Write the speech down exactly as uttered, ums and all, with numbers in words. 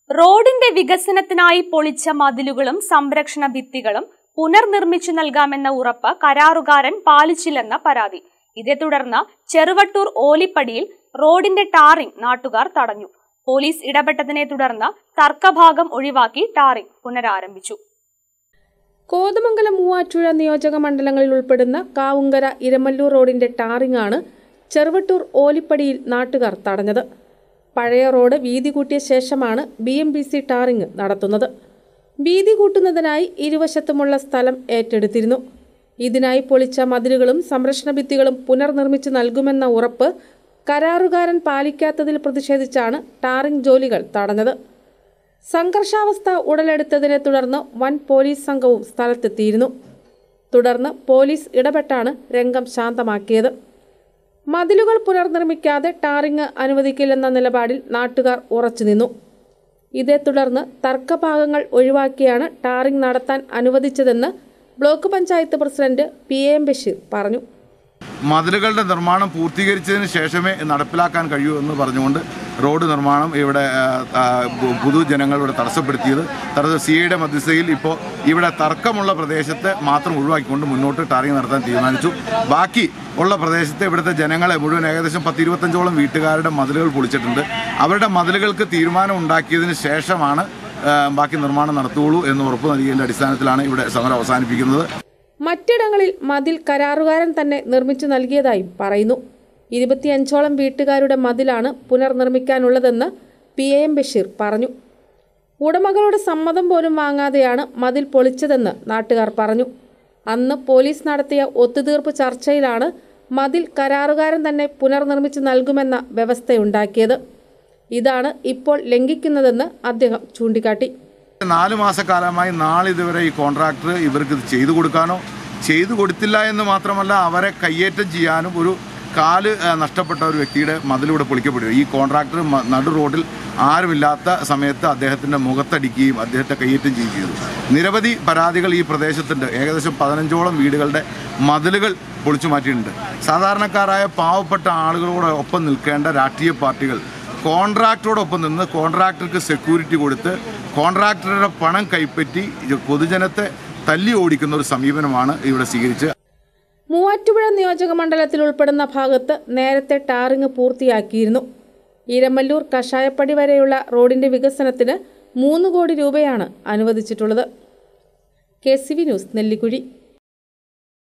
റോഡിന്റെ വികസനത്തിനായി പൊളിച്ച മതിലുകളും സംരക്ഷണ ഭിത്തികളും പുനർനിർമ്മിച്ചു നൽകാമെന്ന ഉറപ്പ് കരാറുകാരൻ പാലിച്ചില്ലെന്ന പരാതി. ഇതേ തുടർന്ന് ചെറുവട്ടൂർ ഓലിപ്പടിയിൽ റോഡിന്റെ ടാറിംഗ് നാട്ടുകാർ തടഞ്ഞു. പോലീസ് ഇടപെട്ടതിനെ തുടർന്ന് തർക്കഭാഗം ഒഴിവാക്കി ടാറിംഗ് പുനരാരംഭിച്ചു. കോതമംഗലം മൂവാറ്റുപുഴ നിയോജക മണ്ഡലങ്ങളിൽ ഉൾപ്പെടുന്ന കാവുങ്കര ഇരമല്ലൂർ റോഡിന്റെ ടാറിംഗ് ആണ് ചെറുവട്ടൂർ ഓലിപ്പടിയിൽ നാട്ടുകാർ തടഞ്ഞത്. പഴയ റോഡ് വീതി കൂട്ടിയ ശേഷമാണ് B M B C tarring നടത്തുന്നത്. വീതി കൂട്ടുന്നതിനായി ഇരുവശത്തുമുള്ള സ്ഥലം ഏറ്റെടുത്തിരുന്നു. ഇതിനായി പൊളിച്ച മതിലുകളും സംരക്ഷണ ഭിത്തികളും പുനർനിർമ്മിച്ചു നൽകുമെന്ന ഉറപ്പ് കരാറുകാരൻ പാലിക്കാത്തതിൽ പ്രതിഷേധിച്ചാണ് ടാറിംഗ് ജോലികൾ തടഞ്ഞത്. സംഘർഷാവസ്ഥ ഉടലെടുത്തതിനെ തുടർന്ന് വൻ പോലീസ് സംഘവും സ്ഥലത്തെത്തിയിരുന്നു. തുടർന്ന് പോലീസ് ഇടപെട്ടാണ് രംഗം ശാന്തമാക്കിയത്. മതിലുകൾ പുനർനിർമ്മിക്കാതെ ടാറിംഗ് അനുവദിക്കില്ലെന്ന നിലപാടിൽ നാട്ടുകാർ ഉറച്ചുനിന്നു. ഇതേ തുടർന്ന് തർക്കഭാഗങ്ങൾ ഒഴിവാക്കിയാണ് ടാറിംഗ് നടത്താൻ അനുവദിച്ചതെന്ന് block panchayat president P M Basheer പറഞ്ഞു. മതിലുകളുടെ നിർമ്മാണം പൂർത്തീകരിച്ചതിന് ശേഷമേ നടപ്പിലാക്കാൻ കഴിയൂ എന്ന് പറഞ്ഞുകൊണ്ട് റോഡ് നിർമ്മാണം ഇവിടെ പൊതുജനങ്ങളിവിടെ തടസ്സപ്പെടുത്തിയത് തടസ്സം സി ഐയുടെ മധ്യസ്ഥയിൽ ഇപ്പോൾ ഇവിടെ തർക്കമുള്ള പ്രദേശത്തെ മാത്രം ഒഴിവാക്കിക്കൊണ്ട് മുന്നോട്ട് ടാറിംഗ് നടത്താൻ തീരുമാനിച്ചു. ബാക്കി ഉള്ള പ്രദേശത്തെ ഇവിടുത്തെ ജനങ്ങളെ മുഴുവൻ ഏകദേശം പത്തിരുപത്തഞ്ചോളം വീട്ടുകാരുടെ മതിലുകൾ പൊളിച്ചിട്ടുണ്ട്. അവരുടെ മതിലുകൾക്ക് തീരുമാനം ഉണ്ടാക്കിയതിന് ശേഷമാണ് ബാക്കി നിർമ്മാണം നടത്തുകയുള്ളൂ എന്ന് ഉറപ്പ് നൽകിയതിൻ്റെ അടിസ്ഥാനത്തിലാണ് ഇവിടെ സമരം അവസാനിപ്പിക്കുന്നത്. മറ്റിടങ്ങളിൽ മതിൽ കരാറുകാരൻ തന്നെ നിർമ്മിച്ചു നൽകിയതായും പറയുന്നു. ഇരുപത്തിയഞ്ചോളം വീട്ടുകാരുടെ മതിലാണ് പുനർനിർമ്മിക്കാനുള്ളതെന്ന് പി എം ബഷീർ പറഞ്ഞു. ഉടമകളുടെ സമ്മതം പോലും വാങ്ങാതെയാണ് മതിൽ പൊളിച്ചതെന്ന് നാട്ടുകാർ പറഞ്ഞു. അന്ന് പോലീസ് നടത്തിയ ഒത്തുതീർപ്പ് ചർച്ചയിലാണ് മതിൽ കരാറുകാരൻ തന്നെ പുനർനിർമ്മിച്ചു നൽകുമെന്ന വ്യവസ്ഥയുണ്ടാക്കിയത്. ഇതാണ് ഇപ്പോൾ ലംഘിക്കുന്നതെന്ന് അദ്ദേഹം ചൂണ്ടിക്കാട്ടി. നാല് മാസക്കാലമായി നാളിതുവരെ ഈ കോൺട്രാക്ടർ ഇവർക്ക് ഇത് ചെയ്തു കൊടുക്കാനോ ചെയ്തു കൊടുത്തില്ല എന്ന് മാത്രമല്ല അവരെ കയ്യേറ്റം ചെയ്യാനും ഒരു കാല് നഷ്ടപ്പെട്ട ഒരു വ്യക്തിയുടെ മതിലൂടെ പൊളിക്കപ്പെടുക. ഈ കോൺട്രാക്ടർ നടു റോഡിൽ ആരുമില്ലാത്ത സമയത്ത് അദ്ദേഹത്തിൻ്റെ മുഖത്തടിക്കുകയും അദ്ദേഹത്തെ കയ്യേറ്റം ചെയ്യുകയും ചെയ്തു. നിരവധി പരാതികൾ ഈ പ്രദേശത്തുണ്ട്. ഏകദേശം പതിനഞ്ചോളം വീടുകളുടെ മതിലുകൾ പൊളിച്ചു മാറ്റിയിട്ടുണ്ട്. സാധാരണക്കാരായ പാവപ്പെട്ട ആളുകളോടൊപ്പം നിൽക്കേണ്ട രാഷ്ട്രീയ പാർട്ടികൾ കോൺട്രാക്ടറോടൊപ്പം നിന്ന് കോൺട്രാക്ടർക്ക് സെക്യൂരിറ്റി കൊടുത്ത് കോൺട്രാക്ടറുടെ പണം കൈപ്പറ്റി പൊതുജനത്തെ തല്ലി ഓടിക്കുന്ന ഒരു സമീപനമാണ് ഇവിടെ സ്വീകരിച്ചത്. മൂവാറ്റുപുഴ നിയോജക മണ്ഡലത്തിൽ ഉൾപ്പെടുന്ന ഭാഗത്ത് നേരത്തെ ടാറിംഗ് പൂർത്തിയാക്കിയിരുന്നു. ഇരമല്ലൂർ കഷായപ്പടി വരെയുള്ള റോഡിന്റെ വികസനത്തിന് മൂന്ന് കോടി രൂപയാണ് അനുവദിച്ചിട്ടുള്ളത്. K C V news, Nellikuzhi.